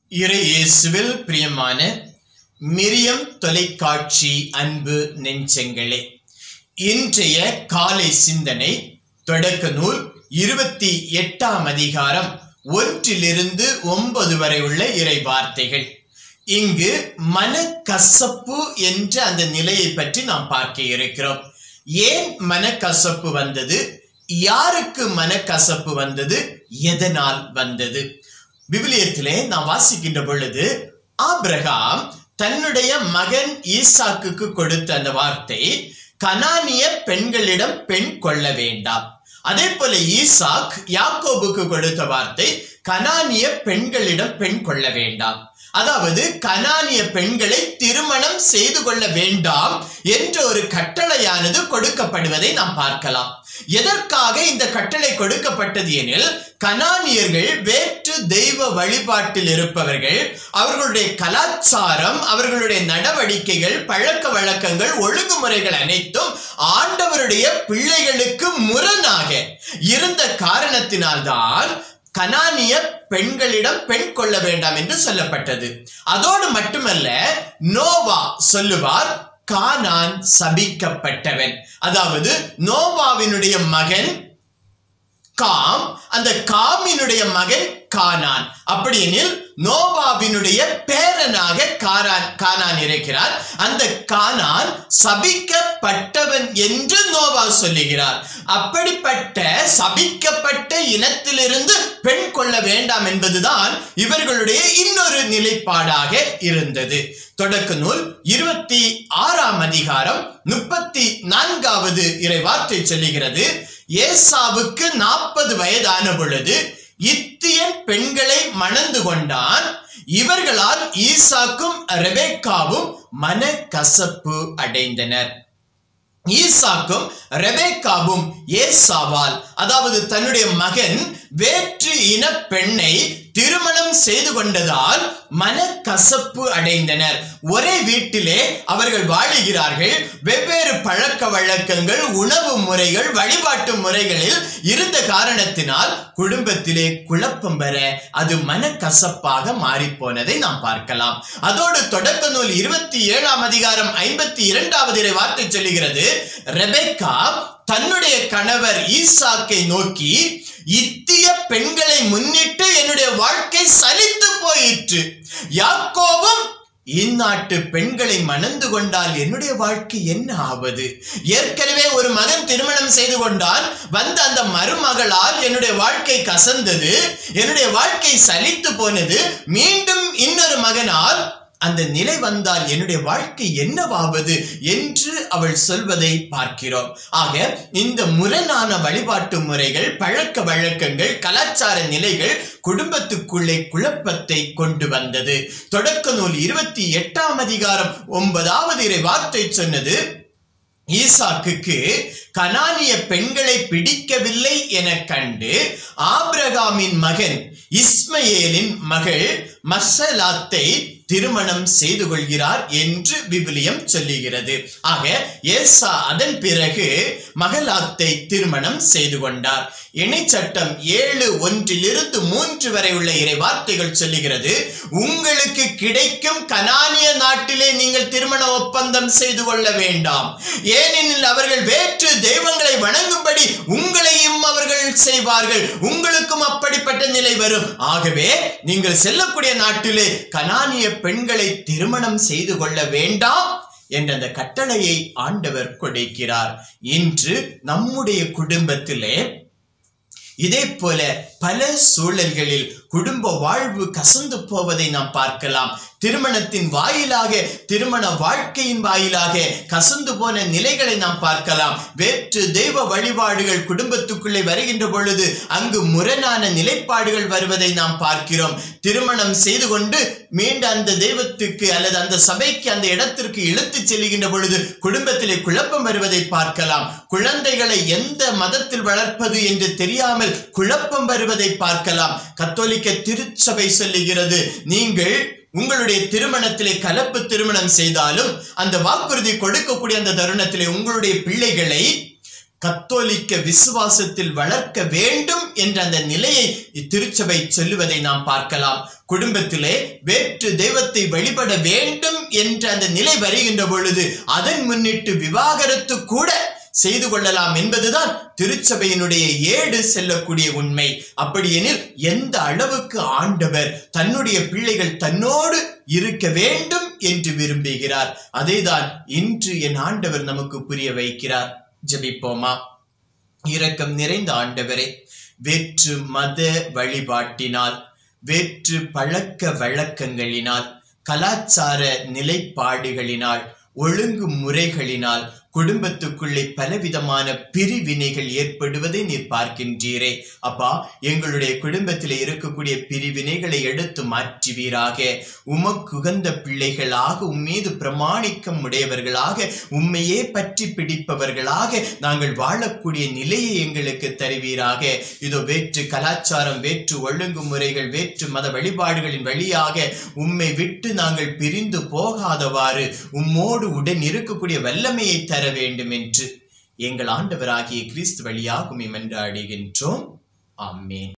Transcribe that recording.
இறை இயேசுவில் பிரியமான மிரியம் தொலைக்காட்சி அன்பு நெஞ்சங்களே, இன்றைய காலை சிந்தனை தொடக்க நூல் 28ஆம் அதிகாரம் 1-9 வரை உள்ள இறை வார்த்தைகள். இங்கு மனக்கசப்பு என்ற அந்த நிலையை பற்றி நாம் பார்க்க இருக்கிறோம். ஏன் மனக்கசப்பு வந்தது? யாருக்கு மனக்கசப்பு வந்தது? எதனால் வந்தது? விவிலியத்திலே நாம் வாசிக்கின்ற பொழுது ஆபிரகாம் தன்னுடைய மகன் ஈசாக்குக்கு கொடுத்த அந்த வார்த்தை, கனானிய பெண்களிடம் பெண் கொள்ள வேண்டாம். அதே போல ஈசாக் யாக்கோபுக்கு கொடுத்த வார்த்தை, கனானிய பெண்களிடம் பெண் கொள்ள வேண்டாம். அதாவது கனானிய பெண்களை திருமணம் செய்து கொள்ள வேண்டாம் என்ற ஒரு கட்டளையானது கொடுக்கப்படுவதை நாம் பார்க்கலாம். எதற்காக இந்த கட்டளை கொடுக்கப்பட்டது எனில், கனானியர்கள் வேற்று தெய்வ வழிபாட்டில் இருப்பவர்கள். அவர்களுடைய கலாச்சாரம், அவர்களுடைய நடவடிக்கைகள், பழக்க வழக்கங்கள், ஒழுங்குமுறைகள் அனைத்தும் ஆண்டவருடைய பிள்ளைகளுக்கு முரணாக இருந்த காரணத்தினால்தான் கனானிய பெண்களிடம் பெண் கொள்ள வேண்டாம் என்று சொல்லப்பட்டது. அதோடு மட்டுமல்ல, நோவா சொல்லுவார், கானான் சபிக்கப்பட்டவன். அதாவது நோவாவினுடைய மகன் காம், அந்த காமினுடைய மகன் கானான். அப்படியெனில் நோவாவினுடைய பேரனாக கானான் இருக்கிறார். அந்த கானான் சபிக்கப்பட்டவன் என்று நோவா சொல்லுகிறார். அப்படிப்பட்ட சபிக்கப்பட்ட இனத்திலிருந்து பெண் கொள்ள வேண்டாம் என்பதுதான் இவர்களுடைய இன்னொரு நிலைப்பாடாக இருந்தது. தொடக்க நூல் 26ஆம் அதிகாரம் 34வது இறை வார்த்தை சொல்லுகிறது, ஏசாவுக்கு 40 வயதான பொழுது இத்தியன் பெண்களை மணந்து கொண்டான். இவர்களால் ஈசாக்கும் ரெபெக்காவும் மனக்கசப்பு அடைந்தனர். ஈசாக்கும் ரெபெக்காவும் ஏசாவால், அதாவது தன்னுடைய மகன் வேற்று இன பெண்ணை திருமணம் செய்து கொண்டதால் மனக்கசப்பு அடைந்தனர். ஒரே வீட்டிலே அவர்கள் வாழுகிறார்கள். வெவ்வேறு பழக்க வழக்கங்கள், உணவு முறைகள், வழிபாட்டு முறைகளில் இருந்த காரணத்தினால் குடும்பத்திலே குழப்பம் வர அது மனக்கசப்பாக மாறிப்போனதை நாம் பார்க்கலாம். அதோடு தொடக்க நூல் 27ஆம் அதிகாரம் 52வது இறை வார்த்தை சொல்லுகிறது, ரெபெக்கா தன்னுடைய கணவர் ஈசாக்கை நோக்கி, இத்திய பெண்களை முன்னிட்டு என்னுடைய வாழ்க்கை சலித்து போயிற்று. யாக்கோபும் இந்நாட்டு பெண்களை மணந்து கொண்டால் என்னுடைய வாழ்க்கை என்ன ஆவது? ஏற்கனவே ஒரு மகன் திருமணம் செய்து கொண்டான். வந்த அந்த மருமகளால் என்னுடைய வாழ்க்கை கசந்தது, என்னுடைய வாழ்க்கை சலித்து போனது. மீண்டும் இன்னொரு மகனால் அந்த நிலை வந்தால் என்னுடைய வாழ்க்கை என்னவாவது என்று அவள் சொல்வதை பார்க்கிறோம். ஆக இந்த முரணான வழிபாட்டு முறைகள், பழக்க வழக்கங்கள், கலாச்சார நிலைகள் குடும்பத்துக்குள்ளே குழப்பத்தை கொண்டு வந்தது. தொடக்க நூல் 28ஆம் அதிகாரம் 9வது இறை வார்த்தை சொன்னது, ஈசாக்குக்கு கனானிய பெண்களை பிடிக்கவில்லை என கண்டு ஆபிரகாமின் மகன் இஸ்மயேலின் மகள் மசலாத்தை திருமணம் செய்து கொள்கிறார் என்று விவிலியம் சொல்லுகிறது. ஆக ஏசா அதன் பிறகு மகலாத்தை திருமணம் செய்து கொண்டார். இணைச்சட்டம் 7:1-3 வரை உள்ள இறை வார்த்தைகள் சொல்லுகிறது, உங்களுக்கு கிடைக்கும் கனானிய நாட்டிலே நீங்கள் திருமண ஒப்பந்தம் செய்து கொள்ள வேண்டாம். ஏனெனில் அவர்கள் வேற்று தெய்வங்களை வணங்கும்படி உங்களையும் அவர்கள் செய்வார்கள். உங்களுக்கும் அப்படிப்பட்ட நிலை வரும். ஆகவே நீங்கள் செல்லக்கூடிய நாட்டிலே கனானிய பெண்களை திருமணம் செய்து கொள்ள வேண்டாம் என்ற அந்த கட்டளையை ஆண்டவர் கொடுக்கிறார். இன்று நம்முடைய குடும்பத்திலே இதே போல பல சூழல்களில் குடும்ப வாழ்வு கசந்து போவதை நாம் பார்க்கலாம். திருமணத்தின் வாயிலாக, திருமண வாழ்க்கையின் வாயிலாக கசந்து போன நிலைகளை நாம் பார்க்கலாம். வேற்று தெய்வ வழிபாடுகள் குடும்பத்துக்குள்ளே வருகின்ற பொழுது அங்கு முரணான நிலைப்பாடுகள் வருவதை நாம் பார்க்கிறோம். திருமணம் செய்து கொண்டு மீண்டும் அந்த தெய்வத்துக்கு அல்லது அந்த சபைக்கு, அந்த இடத்திற்கு இழுத்து செல்கின்ற பொழுது குடும்பத்திலே குழப்பம் வருவதை பார்க்கலாம். குழந்தைகளை எந்த மதத்தில் வளர்ப்பது என்று தெரியாமல் குழப்பம் வருவதை பார்க்கலாம். கத்தோலிக்க திருச்சபை சொல்லுகிறது, நீங்கள் உங்களுடைய திருமணத்திலே கலப்பு திருமணம் செய்தாலும் அந்த வாக்குறுதி கொடுக்கக்கூடிய அந்த தருணத்திலே உங்களுடைய பிள்ளைகளை கத்தோலிக்க விசுவாசத்தில் வளர்க்க வேண்டும் என்ற அந்த நிலையை திருச்சபை சொல்லுவதை நாம் பார்க்கலாம். குடும்பத்திலே வேற்று தெய்வத்தை வழிபட வேண்டும் என்ற அந்த நிலை வருகின்ற பொழுது அதன் முன்னிட்டு விவாகரத்து கூட செய்து கொள்ளலாம் என்பதுதான் திருச்சபையினுடைய ஏடு செல்லக்கூடிய உண்மை. அப்படியெனில் எந்த அளவுக்கு ஆண்டவர் தன்னுடைய பிள்ளைகள் தன்னோடு இருக்க வேண்டும் என்று விரும்புகிறார், அதைதான் இன்று என் ஆண்டவர் நமக்கு புரிய வைக்கிறார். ஜெபிப்போமா. இரக்கம் நிறைந்த ஆண்டவரே, வேற்று மத வழிபாட்டினால், வேற்று பழக்க வழக்கங்களினால், கலாச்சார நிலைப்பாடுகளினால், ஒழுங்கு முறைகளினால் குடும்பத்துக்குள்ளே பலவிதமான பிரிவினைகள் ஏற்படுவதை நீர் பார்க்கின்றீரே. அப்பா, எங்களுடைய குடும்பத்தில் இருக்கக்கூடிய பிரிவினைகளை எடுத்து மாற்றுவீராக. உமக்குகந்த பிள்ளைகளாக, உம்மீது பிரமாணிக்கம் உடையவர்களாக, உம்மையே பற்றி பிடிப்பவர்களாக நாங்கள் வாழக்கூடிய நிலையை எங்களுக்கு தருவீராக. இதோ வேற்று கலாச்சாரம், வேற்று ஒழுங்கு முறைகள், வேற்று மத வழிபாடுகளின் வழியாக உம்மை விட்டு நாங்கள் பிரிந்து போகாதவாறு உம்மோடு உடன் இருக்கக்கூடிய வல்லமையை தர வேண்டும் என்று எங்கள் ஆண்டவராகிய கிறிஸ்து வழியாக உம்மை மன்றாடுகின்றோம். ஆமென்.